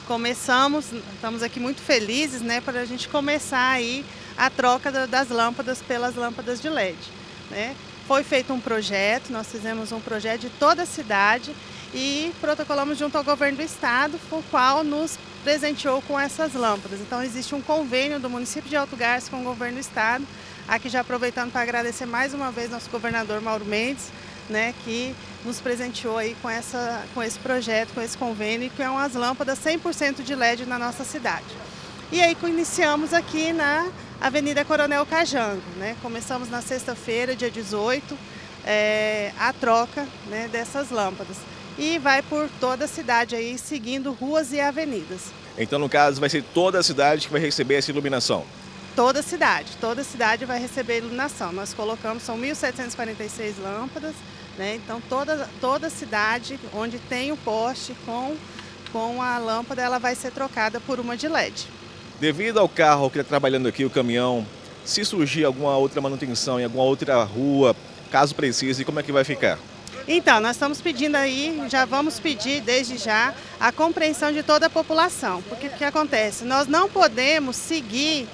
Estamos aqui muito felizes, né, para a gente começar aí a troca das lâmpadas pelas lâmpadas de LED, né? Foi feito um projeto, nós fizemos um projeto de toda a cidade e protocolamos junto ao governo do estado, o qual nos presenteou com essas lâmpadas. Então existe um convênio do município de Alto Garças com o governo do estado. Aqui já aproveitando para agradecer mais uma vez nosso governador Mauro Mendes, né, que nos presenteou aí com esse projeto, com esse convênio, que é umas lâmpadas 100% de LED na nossa cidade. E aí iniciamos aqui na Avenida Coronel Cajango, né? Começamos na sexta-feira, dia 18, a troca, né, dessas lâmpadas. E vai por toda a cidade aí, seguindo ruas e avenidas. Então, no caso, vai ser toda a cidade que vai receber essa iluminação? Toda a cidade vai receber iluminação. Nós colocamos, são 1.746 lâmpadas, né? Então toda a cidade onde tem o poste com a lâmpada, ela vai ser trocada por uma de LED. Devido ao carro que está trabalhando aqui, o caminhão, se surgir alguma outra manutenção em alguma outra rua, caso precise, como é que vai ficar? Então, nós estamos pedindo aí, já vamos pedir desde já, a compreensão de toda a população. Porque o que acontece? Nós não podemos seguir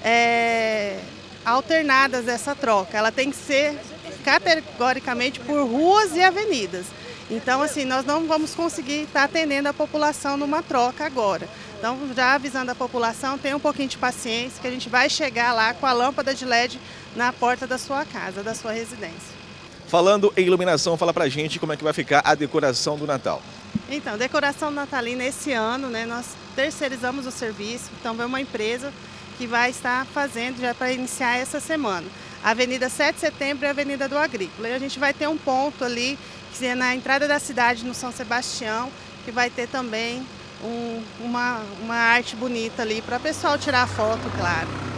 alternadas essa troca, ela tem que ser categoricamente por ruas e avenidas. Então, assim, nós não vamos conseguir estar atendendo a população numa troca agora. Então, já avisando a população, tenha um pouquinho de paciência, que a gente vai chegar lá com a lâmpada de LED na porta da sua casa, da sua residência. Falando em iluminação, fala pra gente como é que vai ficar a decoração do Natal. Então, decoração natalina esse ano, né, nós terceirizamos o serviço, então vem uma empresa que vai estar fazendo já para iniciar essa semana. A Avenida 7 de Setembro e a Avenida do Agrícola. E a gente vai ter um ponto ali, que é na entrada da cidade, no São Sebastião, que vai ter também uma arte bonita ali para o pessoal tirar foto, claro.